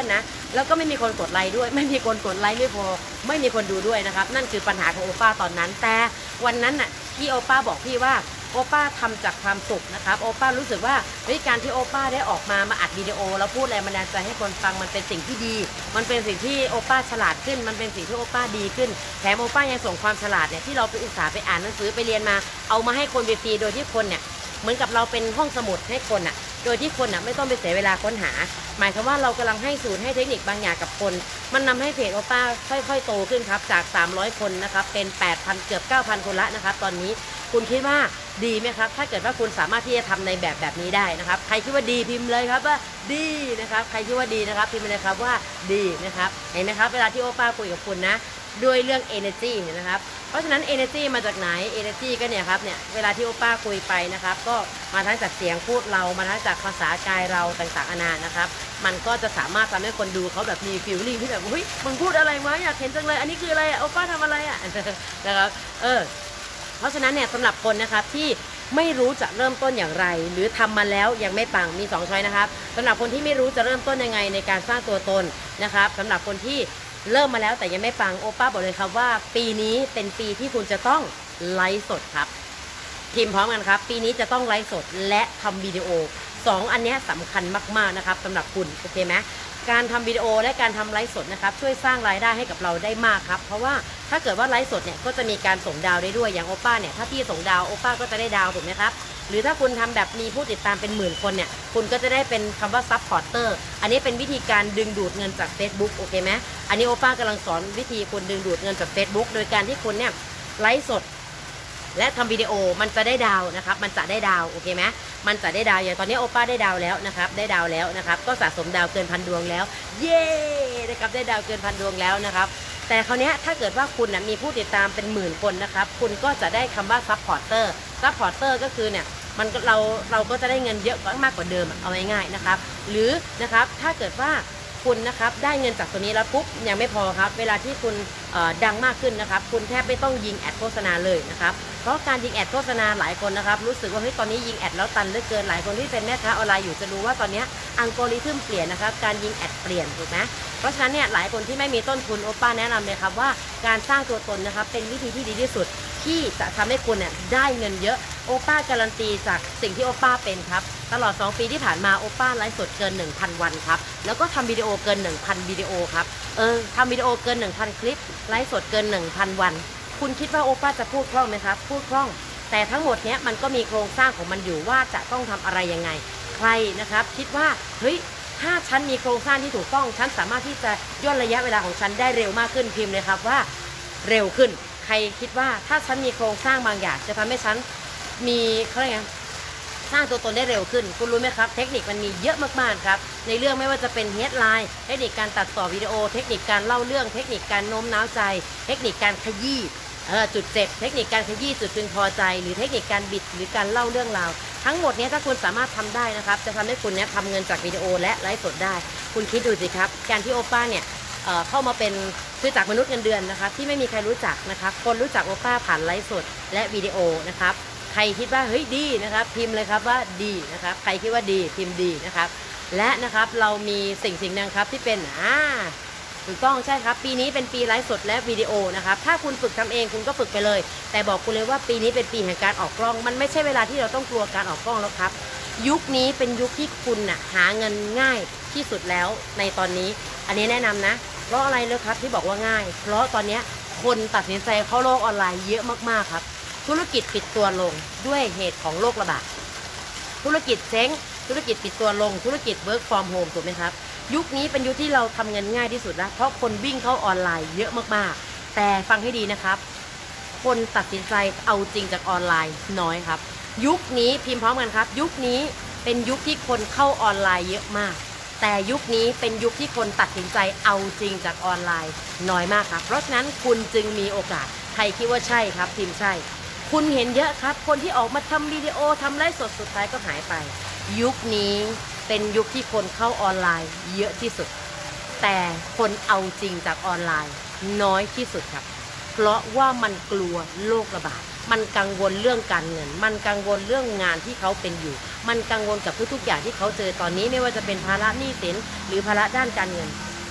แล้วก็ไม่มีคนกดไลค์ด้วยไม่มีคนกดไลค์ไม่พอไม่มีคนดูด้วยนะครับนั่นคือปัญหาของโอป้าตอนนั้นแต่วันนั้นน่ะที่โอป้าบอกพี่ว่าโอป้าทำจากความสุขนะครับโอป้ารู้สึกว่าเฮ้ยการที่โอป้าได้ออกมามาอัดวิดีโอแล้วพูดแรงบันดาลใจให้คนฟังมันเป็นสิ่งที่ดีมันเป็นสิ่งที่โอป้าฉลาดขึ้นมันเป็นสิ่งที่โอป้าดีขึ้นแถมโอป้ายังส่งความฉลาดเนี่ยที่เราไปอุตส่าห์ไปอ่านหนังสือไปเรียนมาเอามาให้คนฟรีๆโดยที่คนเนี่ยเหมือนกับเราเป็นห้องสมุดให้คนอ่ะโดยที่คนอ่ะไม่ต้องไปเสียเวลาค้นหาหมายความว่าเรากำลังให้สูตรให้เทคนิคบางอย่างกับคนมันนำให้เพจโอป้าค่อยๆโตขึ้นครับจากสามร้อยคนนะครับเป็น แปดพัน เกือบ เก้าพัน คนละนะครับตอนนี้คุณคิดว่าดีไหมครับถ้าเกิดว่าคุณสามารถที่จะทำในแบบแบบนี้ได้นะครับใครคิดว่าดีพิมพ์เลยครับว่าดีนะครับใครคิดว่าดีนะครับพิมพ์เลยครับว่าดีนะครับเห็นไหมครับเวลาที่โอป้าคุยกับคุณนะด้วยเรื่อง energy นะครับเพราะฉะนั้น energy มาจากไหน energy ก็เนี่ยครับเนี่ยเวลาที่โอป้าคุยไปนะครับก็มาทั้งจากเสียงพูดเรามาทั้งจากภาษากายเราต่างๆนานานะครับมันก็จะสามารถทำให้คนดูเขาแบบมี feeling ที่แบบเฮ้ยมึงพูดอะไรวะอยากเห็นจังเลยอันนี้คืออะไรโอป้าทำอะไรอ่ะนะครับเออเพราะฉะนั้นเนี่ยสำหรับคนนะครับที่ไม่รู้จะเริ่มต้นอย่างไรหรือทำมาแล้วยังไม่ปังมีสองช้อยนะครับสำหรับคนที่ไม่รู้จะเริ่มต้นยังไงในการสร้างตัวตนนะครับสำหรับคนที่เริ่มมาแล้วแต่ยังไม่ปังโอป้าบอกเลยครับว่าปีนี้เป็นปีที่คุณจะต้องไลฟ์สดครับพิมพ์พร้อมกันครับปีนี้จะต้องไลฟ์สดและทำวิดีโอสองอันนี้สำคัญมากๆนะครับสำหรับคุณโอเคไหมการทำวิดีโอและการทำไลฟ์สดนะครับช่วยสร้างรายได้ให้กับเราได้มากครับเพราะว่าถ้าเกิดว่าไลฟ์สดเนี่ยก็จะมีการส่งดาวได้ด้วยอย่างโอป้าเนี่ยถ้าพี่ส่งดาวโอป้าก็จะได้ดาวถูกไหมครับหรือถ้าคุณทำแบบมีผู้ติดตามเป็นหมื่นคนเนี่ยคุณก็จะได้เป็นคำว่าซับพอร์เตอร์อันนี้เป็นวิธีการดึงดูดเงินจาก Facebook โอเคไหมอันนี้โอป้ากำลังสอนวิธีคุณดึงดูดเงินจาก Facebook โดยการที่คุณเนี่ยไลฟ์สดและทำวิดีโอมันจะได้ดาวนะครับมันจะได้ดาวโอเคไหมมันจะได้ดาวอย่างตอนนี้โอป้าได้ดาวแล้วนะครับได้ดาวแล้วนะครับก็สะสมดาวเกินพันดวงแล้วเย้นะครับได้ดาวเกินพันดวงแล้วนะครับแต่คราวนี้ถ้าเกิดว่าคุณนะมีผู้ติดตามเป็นหมื่นคนนะครับคุณก็จะได้คำว่าซับพอร์เตอร์ซับพอร์เตอร์ก็คือเนี่ยมันเราเราก็จะได้เงินเยอะมากกว่าเดิมเอาง่ายๆนะครับหรือนะครับถ้าเกิดว่าคุณนะครับได้เงินจากตัวนี้แล้วปุ๊บยังไม่พอครับเวลาที่คุณดังมากขึ้นนะครับคุณแทบไม่ต้องยิงแอดโฆษณาเลยนะครับเพราะการยิงแอดโฆษณาหลายคนนะครับรู้สึกว่าเฮ้ยตอนนี้ยิงแอดแล้วตันเหลือเกินหลายคนที่เป็นแม่ค้าออนไลน์อยู่จะรู้ว่าตอนนี้อัลกอริทึมเปลี่ยนนะครับการยิงแอดเปลี่ยนถูกไหมเพราะฉะนั้นเนี่ยหลายคนที่ไม่มีต้นทุนโอป้าแนะนำเลยครับว่าการสร้างตัวตนนะครับเป็นวิธีที่ดีที่สุดที่จะทำให้คุณเนี่ยได้เงินเยอะโอป้าการันตีจากสิ่งที่โอป้าเป็นครับตลอดสองปีที่ผ่านมาโอป้าไลฟ์สดเกิน หนึ่งพัน วันครับแล้วก็ทำวิดีโอเกิน หนึ่งพัน วิดีโอครับเออทำวิดีโอเกิน หนึ่งพัน คลิปไลฟ์สดเกิน หนึ่งพัน วันคุณคิดว่าโอป้าจะพูดคล่องไหมครับพูดคล่องแต่ทั้งหมดเนี้ยมันก็มีโครงสร้างของมันอยู่ว่าจะต้องทำอะไรยังไงใครนะครับคิดว่าเฮ้ยถ้าฉันมีโครงสร้างที่ถูกต้องฉันสามารถที่จะย่นระยะเวลาของฉันได้เร็วมากขึ้นพิมพ์เลยครับว่าเร็วขึ้นใครคิดว่าถ้าฉันมีโครงสร้างบางอย่างจะทำให้ฉันมีเขาเรียกไงสร้างตัวตนได้เร็วขึ้นคุณรู้ไหมครับเทคนิคมันมีเยอะมากๆครับในเรื่องไม่ว่าจะเป็นเฮดไลน์เทคนิคการตัดต่อวิดีโอเทคนิคการเล่าเรื่องเทคนิคการโน้มน้าวใจเทคนิคการขยี้เออจุดเจ็บเทคนิคการขยี้จุดพึงพอใจหรือเทคนิคการบิดหรือการเล่าเรื่องราวทั้งหมดนี้ถ้าคุณสามารถทำได้นะครับจะทำให้คุณเนี่ยทำเงินจากวิดีโอและไลฟ์สดได้คุณคิดดูสิครับการที่โอป้าเนี่ยเอ่อเข้ามาเป็นคือจากมนุษย์เงินเดือนนะครับที่ไม่มีใครรู้จักนะครับคนรู้จักโอป้าผ่านไลฟ์สดและวิดีโอนะครับใครคิดว่าเฮ้ยดีนะครับพิมพ์เลยครับว่าดีนะครับใครคิดว่าดีพิมพ์ดีนะครับและนะครับเรามีสิ่งสิ่งนึงครับที่เป็นอ่าถูกต้องใช่ครับปีนี้เป็นปีไลฟ์สดและวิดีโอนะครับถ้าคุณฝึกทำเองคุณก็ฝึกไปเลยแต่บอกคุณเลยว่าปีนี้เป็นปีแห่งการออกกล้องมันไม่ใช่เวลาที่เราต้องกลัวการออกกล้องแล้วครับยุคนี้เป็นยุคที่คุณน่ะหาเงินง่ายที่สุดแล้วในตอนนี้อันนี้แนะนำนะเพราะอะไรเลยครับที่บอกว่าง่ายเพราะตอนนี้คนตัดสินใจเข้าโลกออนไลน์เยอะมากๆครับธุรกิจปิดตัวลงด้วยเหตุของโรคระบาดธุรกิจเจ๊งธุรกิจปิดตัวลงธุรกิจ work from home ถูกไหมครับยุคนี้เป็นยุคที่เราทำเงินง่ายที่สุดแล้วเพราะคนวิ่งเข้าออนไลน์เยอะมากๆแต่ฟังให้ดีนะครับคนตัดสินใจเอาจริงจากออนไลน์น้อยครับยุคนี้พิมพ์พร้อมกันครับยุคนี้เป็นยุคที่คนเข้าออนไลน์เยอะมากแต่ยุคนี้เป็นยุคที่คนตัดสินใจเอาจริงจากออนไลน์น้อยมากครับเพราะฉะนั้นคุณจึงมีโอกาสใครคิดว่าใช่ครับพิมพ์ใช่คุณเห็นเยอะครับคนที่ออกมาทำวิดีโอทำไลฟ์สดสุดท้ายก็หายไปยุคนี้เป็นยุคที่คนเข้าออนไลน์เยอะที่สุดแต่คนเอาจริงจากออนไลน์น้อยที่สุดครับเพราะว่ามันกลัวโรคระบาดมันกังวลเรื่องการเงินมันกังวลเรื่องงานที่เขาเป็นอยู่มันกังวลกับทุกๆอย่างที่เขาเจอตอนนี้ไม่ว่าจะเป็นภาระหนี้สินหรือภาระด้านการเงิน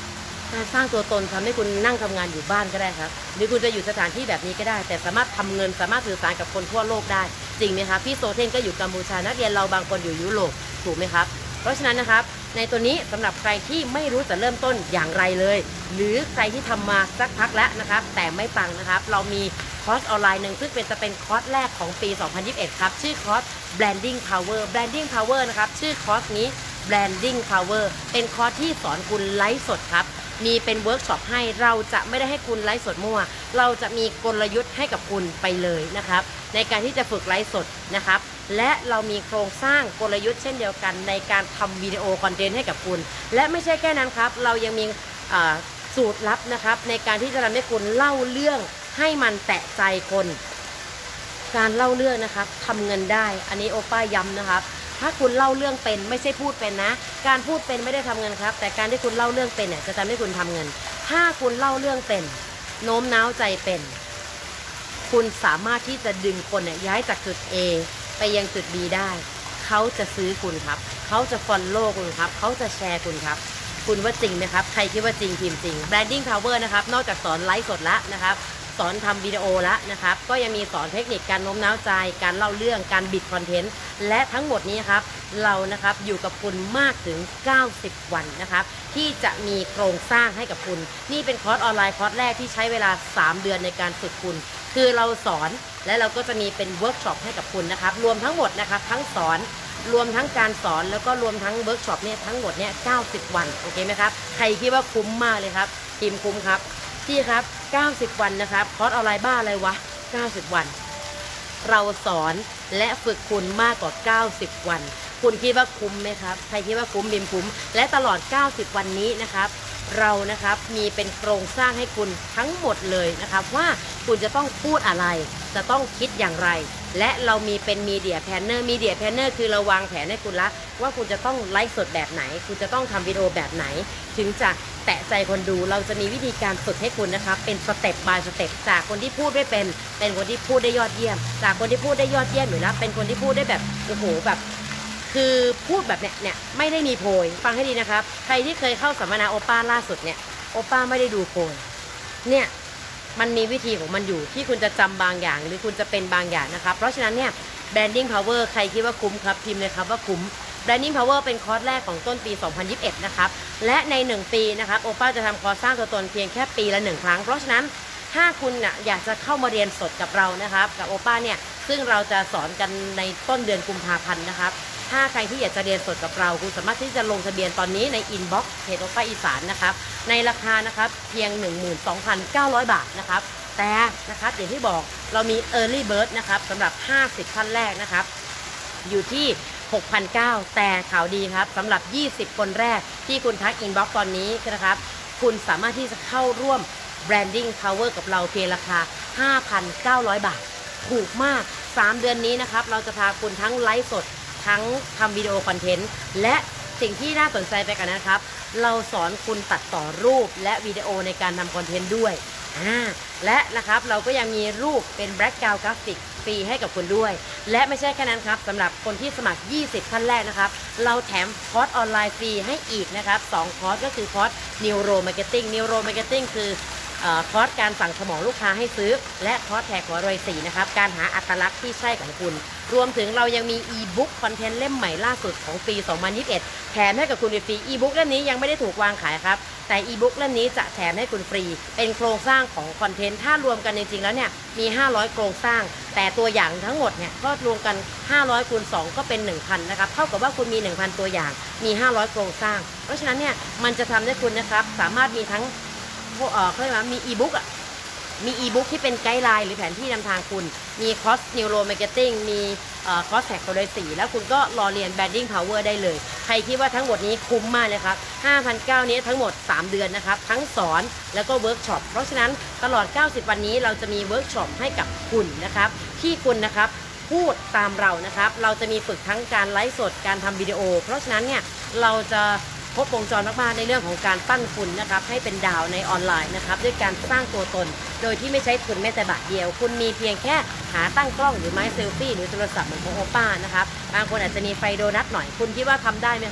การสร้างตัวตนทำให้คุณนั่งทำงานอยู่บ้านก็ได้ครับหรือคุณจะอยู่สถานที่แบบนี้ก็ได้แต่สามารถทำเงินสามารถสื่อสารกับคนทั่วโลกได้จริงไหมครับพี่โซเทนก็อยู่กัมพูชานักเรียนเราบางคนอยู่ยุโรปถูกไหมครับเพราะฉะนั้นนะครับในตัวนี้สำหรับใครที่ไม่รู้จะเริ่มต้นอย่างไรเลยหรือใครที่ทำมาสักพักแล้วนะครับแต่ไม่ปังนะครับเรามีคอร์สออนไลน์หนึ่งซึ่งเป็นจะเป็นคอร์สแรกของปี สองพันยี่สิบเอ็ด ครับชื่อคอร์ส Branding Power Branding Power นะครับชื่อคอร์สนี้ Branding Power เป็นคอร์สที่สอนคุณไลฟ์สดครับมีเป็นเวิร์กช็อปให้เราจะไม่ได้ให้คุณไลฟ์สดมั่วเราจะมีกลยุทธ์ให้กับคุณไปเลยนะครับในการที่จะฝึกไลฟ์สดนะครับและเรามีโครงสร้างกลยุทธ์เช่นเดียวกันในการทำวิดีโอคอนเทนต์ให้กับคุณและไม่ใช่แค่นั้นครับเรายังมีสูตรลับนะครับในการที่จะทำให้คุณเล่าเรื่องให้มันแตะใจคนการเล่าเรื่องนะครับทำเงินได้อันนี้โอป้าย้ำนะครับถ้าคุณเล่าเรื่องเป็นไม่ใช่พูดเป็นนะการพูดเป็นไม่ได้ทำเงินครับแต่การที่คุณเล่าเรื่องเป็นเนี่ยจะทำให้คุณทำเงินถ้าคุณเล่าเรื่องเป็นโน้มน้าวใจเป็นคุณสามารถที่จะดึงคนเนี่ยย้ายจากจุด A ไปยังจุด B ได้เขาจะซื้อคุณครับเขาจะฟอลโล่คุณครับเขาจะแชร์คุณครับคุณว่าจริงไหมครับใครคิดว่าจริงพิมพ์จริง Branding Power นะครับนอกจากสอนไลฟ์สดแล้วนะครับสอนทำวิดีโอแล้วนะครับก็ยังมีสอนเทคนิคการโน้มน้าวใจการเล่าเรื่องการบิดคอนเทนต์และทั้งหมดนี้ครับเรานะครับอยู่กับคุณมากถึงเก้าสิบวันนะครับที่จะมีโครงสร้างให้กับคุณนี่เป็นคอร์สออนไลน์คอร์สแรกที่ใช้เวลาสามเดือนในการฝึกคุณคือเราสอนและเราก็จะมีเป็นเวิร์กช็อปให้กับคุณนะครับรวมทั้งหมดนะครับทั้งสอนรวมทั้งการสอนแล้วก็รวมทั้งเวิร์กช็อปเนี่ยทั้งหมดเนี่ยเก้าสิบวันโอเคไหมครับใครคิดว่าคุ้มมากเลยครับทีมคุ้มครับที่ครับเก้าสิบวันนะครับคอร์สออนไลน์บ้าอะไรวะเก้าสิบวันเราสอนและฝึกคุณมากกว่าเก้าสิบวันคุณคิดว่าคุ้มไหมครับใครคิดว่าคุ้มบิมคุ้มและตลอดเก้าสิบวันนี้นะครับเรานะครับมีเป็นโครงสร้างให้คุณทั้งหมดเลยนะครับว่าคุณจะต้องพูดอะไรจะต้องคิดอย่างไรและเรามีเป็นมีเดียแพลนเนอร์มีเดียแพลนเนอร์คือเราวางแผนให้คุณละว่าคุณจะต้องไลฟ์สดแบบไหนคุณจะต้องทำวิดีโอแบบไหนถึงจะแตะใจคนดูเราจะมีวิธีการฝึกให้คุณนะครับเป็นสเต็ปบายสเต็ปจากคนที่พูดไม่เป็นเป็นคนที่พูดได้ยอดเยี่ยมจากคนที่พูดได้ยอดเยี่ยมอยู่แล้วเป็นคนที่พูดได้แบบโอ้โหแบบคือพูดแบบเนี้ยเนี่ยไม่ได้มีโพยฟังให้ดีนะครับใครที่เคยเข้าสัมมนาโอป้าล่าสุดเนี่ยโอป้าไม่ได้ดูโพยเนี่ยมันมีวิธีของมันอยู่ที่คุณจะจำบางอย่างหรือคุณจะเป็นบางอย่างนะครับเพราะฉะนั้นเนี่ย Branding Power ใครคิดว่าคุ้มครับพิมพ์เลยครับว่าคุ้ม Branding Power เป็นคอร์สแรกของต้นปี สองพันยี่สิบเอ็ด นะครับและในหนึ่งปีนะครับโอป้าจะทำคอร์สสร้างตัวตนเพียงแค่ปีละหนึ่งครั้งเพราะฉะนั้นถ้าคุณน่ะอยากจะเข้ามาเรียนสดกับเรานะครับกับโอป้าเนี่ยซึ่งเราจะสอนกันในต้นเดือนกุมภาพันธ์นะครับถ้าใครที่อยากจะเรียนสดกับเราคุณสามารถที่จะลงทะเบียนตอนนี้ในอินบ็อกซ์เพจโอป้าอีสานนะครับในราคานะครับเพียง หนึ่งหมื่นสองพันเก้าร้อย บาทนะครับแต่นะครับอย่างที่บอกเรามี Early Bird นะครับสำหรับห้าสิบท่านแรกนะครับอยู่ที่ หกพันเก้าร้อย แต่ข่าวดีครับสำหรับยี่สิบคนแรกที่คุณทักอินบ็อกซ์ตอนนี้นะครับคุณสามารถที่จะเข้าร่วม Branding Power กับเราเพียงราคา ห้าพันเก้าร้อย บาทถูกมากสามเดือนนี้นะครับเราจะพาคุณทั้งไลฟ์สดทั้งทำวิดีโอคอนเทนต์และสิ่งที่น่าสนใจไปกันนะครับเราสอนคุณตัดต่อรูปและวิดีโอในการทำคอนเทนต์ด้วยอ่าและนะครับเราก็ยังมีรูปเป็น Background Graphic ฟรีให้กับคุณด้วยและไม่ใช่แค่นั้นครับสำหรับคนที่สมัครยี่สิบท่านแรกนะครับเราแถมคอร์สออนไลน์ฟรีให้อีกนะครับสองคอร์สก็คือคอร์ส Neuro Marketing Neuro Marketing คือคอร์สการสั่งสมองลูกค้าให้ซื้อและคอร์สแท็กหัวรวยสีนะครับการหาอัตลักษณ์ที่ใช่ของคุณรวมถึงเรายังมีอีบุ๊กคอนเทนต์เล่มใหม่ล่าสุดของปี สองพันยี่สิบเอ็ด แถมให้กับคุณฟรีอีบุ๊กเล่มนี้ยังไม่ได้ถูกวางขายครับแต่อีบุ๊กเล่มนี้จะแถมให้คุณฟรีเป็นโครงสร้างของคอนเทนต์ถ้ารวมกันจริงๆแล้วเนี่ยมีห้าร้อยโครงสร้างแต่ตัวอย่างทั้งหมดเนี่ยก็รวมกันห้าร้อยคูณสองก็เป็น หนึ่งพัน นะครับเท่ากับว่าคุณมี หนึ่งพัน ตัวอย่างมีห้าร้อยโครงสร้างเพราะฉะนั้นเนี่ยมันจะทำให้คุณนะครับสามารถมีทั้งเอ่อเขาเรียกว่ามีอีบุ๊กอ่ะมีอีบุ๊กที่เป็นไกด์ไลน์หรือแผนที่นำทางคุณมีคอร์สนิวโรมาร์เก็ตติ้งมีคอร์สแท็กตัวเลขสี่แล้วคุณก็รอเรียน Branding Power ได้เลยใครคิดว่าทั้งหมดนี้คุ้มมากเลยครับ ห้าพันเก้าร้อย นี้ทั้งหมดสามเดือนนะครับทั้งสอนแล้วก็เวิร์กช็อปเพราะฉะนั้นตลอดเก้าสิบวันนี้เราจะมีเวิร์กช็อปให้กับคุณนะครับที่คุณนะครับพูดตามเรานะครับเราจะมีฝึกทั้งการไลฟ์สดการทำวิดีโอเพราะฉะนั้นเนี่ยเราจะครบวงจรมากๆในเรื่องของการปั้นคุณนะครับให้เป็นดาวในออนไลน์นะครับด้วยการสร้างตัวตนโดยที่ไม่ใช้ทุนแม้แต่บาทเดียวคุณมีเพียงแค่หาตั้งกล้องหรือไม้เซลฟี่หรือโทรศัพท์เหมือนของโอป้านะครับบางคนอาจจะมีไฟโดนัทหน่อยคุณคิดว่าทำได้ไหมครับ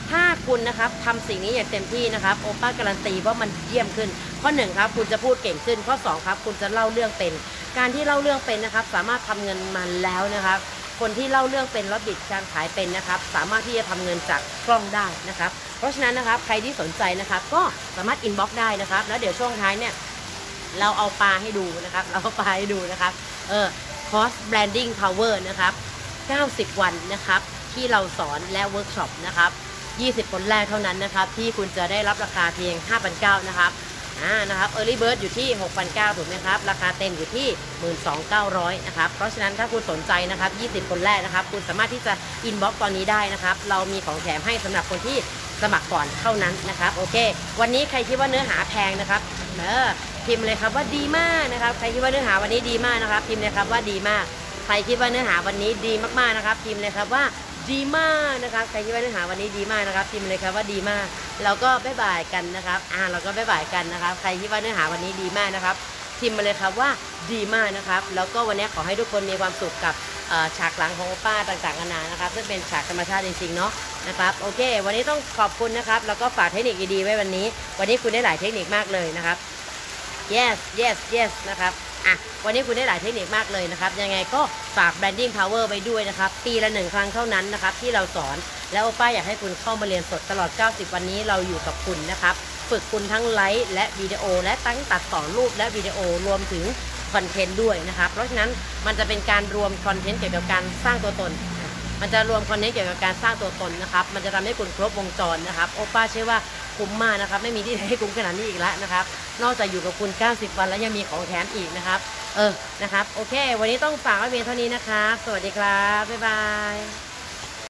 ถ้าคุณนะครับทำสิ่งนี้อย่างเต็มที่นะครับโอป้าการันตีว่ามันเยี่ยมขึ้นข้อหนึ่งครับคุณจะพูดเก่งขึ้นข้อสองครับคุณจะเล่าเรื่องเป็นการที่เล่าเรื่องเป็นนะครับสามารถทำเงินมาแล้วนะครับคนที่เล่าเรื่องเป็นแล้วบิดการขายเป็นนะครับสามารถที่จะทำเงินจากกล้องได้นะครับเพราะฉะนั้นนะครับใครที่สนใจนะครับก็สามารถอินบ็อกซ์ได้นะครับแล้วเดี๋ยวช่วงท้ายเนี่ยเราเอาปลาให้ดูนะครับเราเอาปลาให้ดูนะครับเออ Cost Branding Power นะครับเก้าสิบวันนะครับที่เราสอนและเวิร์กช็อปนะครับยี่สิบคนแรกเท่านั้นนะครับที่คุณจะได้รับราคาเพียง ห้าพันเก้าร้อย นะครับอ่านะครับ Early Bird อยู่ที่ หกพันเก้าร้อย ถูกไหมครับราคาเต็มอยู่ที่ หนึ่งหมื่นสองพันเก้าร้อย นะครับเพราะฉะนั้นถ้าคุณสนใจนะครับยี่สิบคนแรกนะครับคุณสามารถที่จะอินบ็อกซ์ตอนนี้ได้นะครับเรามีของแถมให้สำหรับคนที่สมัครก่อนเท่านั้นนะครับโอเควันนี้ใครคิดว่าเนื้อหาแพงนะครับเออพิมพ์เลยครับว่าดีมากนะครับใครคิดว่าเนื้อหาวันนี้ดีมากนะครับพิมพ์เลยครับว่าดีมากใครคิดว่าเนื้อหาวันนี้ดีมากๆนะครับพิมพ์เลยครับว่าดีมากนะครับใครคิดว่าเนื้อหาวันนี้ดีมากนะครับพิมพ์เลยครับว่าดีมากเราก็บ๊ายบายกันนะครับอ่าเราก็บ๊ายบายกันนะครับใครคิดว่าเนื้อหาวันนี้ดีมากนะครับพิมพ์มาเลยครับว่าดีมากนะครับแล้วก็วันนี้ขอให้ทุกคนมีความสุขกับฉากหลังของโอป้าต่างๆนานานะครับซึ่งเป็นฉากธรรมชาติจริงๆเนาะนะครับโอเควันนี้ต้องขอบคุณนะครับแล้วก็ฝากเทคนิคดีๆไว้วันนี้วันนี้คุณได้หลายเทคนิคมากเลยนะครับ yes yes yes นะครับอ่ะวันนี้คุณได้หลายเทคนิคมากเลยนะครับยังไงก็ฝาก branding power ไปด้วยนะครับปีละหนึ่งครั้งเท่านั้นนะครับที่เราสอนแล้วโอป้าอยากให้คุณเข้ามาเรียนสดตลอดเก้าสิบวันนี้เราอยู่กับคุณนะครับฝึกคุณทั้งไลฟ์และวิดีโอและตั้งตัดต่อรูปและวิดีโอรวมถึงคอนเทนต์ด้วยนะครับเพราะฉะนั้นมันจะเป็นการรวมคอนเทนต์เกี่ยวกับการสร้างตัวตนมันจะรวมคอนเทนต์เกี่ยวกับการสร้างตัวตนนะครับมันจะทำให้คุณครบวงจรนะครับโอป้าเชื่อว่าคุ้มมากนะครับไม่มีที่ไหนให้คุ้มขนาดนี้อีกแล้วนะครับนอกจากอยู่กับคุณเก้าสิบวันแล้วยังมีของแถมอีกนะครับเออนะครับโอเควันนี้ต้องฝากไว้เพียงเท่านี้นะครับสวัสดีครับบ๊ายบาย